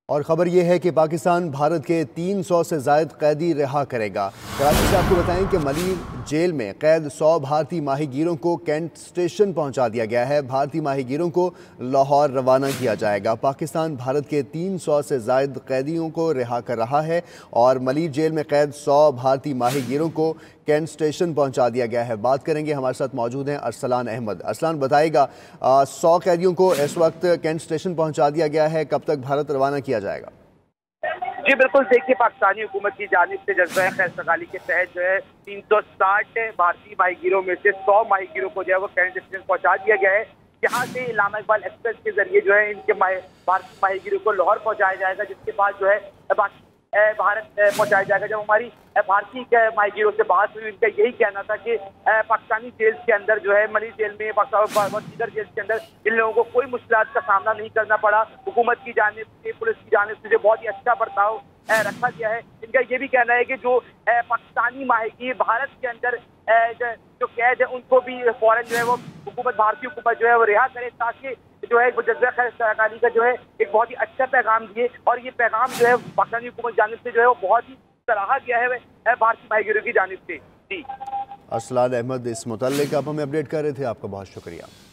और ख़बर यह है कि पाकिस्तान भारत के 300 से ज़ायद कैदी रिहा करेगा। कराची से आपको बताएं कि मलीर जेल में कैद 100 भारतीय माहीगीरों को कैंट स्टेशन पहुंचा दिया गया है। भारतीय माहीगीरों को लाहौर रवाना किया जाएगा। पाकिस्तान भारत के 300 से ज़ायद कैदियों को रिहा कर रहा है और मलीर जेल में कैद 100 भारतीय माहीगीरों को कैंट स्टेशन पहुंचा दिया गया है। बात करेंगे, हमारे साथ मौजूद हैं अरसलान अहमद। अरसलान बताएगा, 100 कैदियों को इस वक्त कैंट स्टेशन पहुंचा दिया गया है, कब तक भारत रवाना किया जाएगा? जी बिल्कुल, देखिए पाकिस्तानी हुकूमत की जानिब से जज्बा खैर सगाली के तहत जो है 360 भारतीय माहीगीरों में से 100 माहीगीरों को जो है वो कैंट स्टेशन पहुंचा दिया गया है। यहाँ से इलामा इकबाल एक्सप्रेस के जरिए जो है इनके भारतीय माहीगीरों को लाहौर पहुंचाया जाएगा, जिसके बाद जो है भारत पहुंचाया जाएगा। जब हमारी भारतीय माहीगीरों से बात हुई, इनका यही कहना था कि पाकिस्तानी जेल के अंदर जो है मलीर जेल में दीगर जेल के अंदर इन लोगों को कोई मुश्किलात का सामना नहीं करना पड़ा। हुकूमत की जानिब से, पुलिस की जानिब से जो बहुत ही अच्छा बर्ताव रखा गया है। इनका ये भी कहना है कि जो पाकिस्तानी माहीगीर भारत के अंदर जो कैद है उनको भी फौरन जो है वो भारतीय हुकूमत जो है वो रिहा करे, ताकि जो है वो जज्बा खैर सगाली का जो है एक बहुत ही अच्छा पैगाम दिए। और ये पैगाम जो है पाकिस्तानी हुकूमत जानिब से जो है वो बहुत ही सराहा गया है भारतीय माहीगीरों की जानिब से। जी अरसलान अहमद, इस मुतल्लिक आप हमें अपडेट कर रहे थे, आपका बहुत शुक्रिया।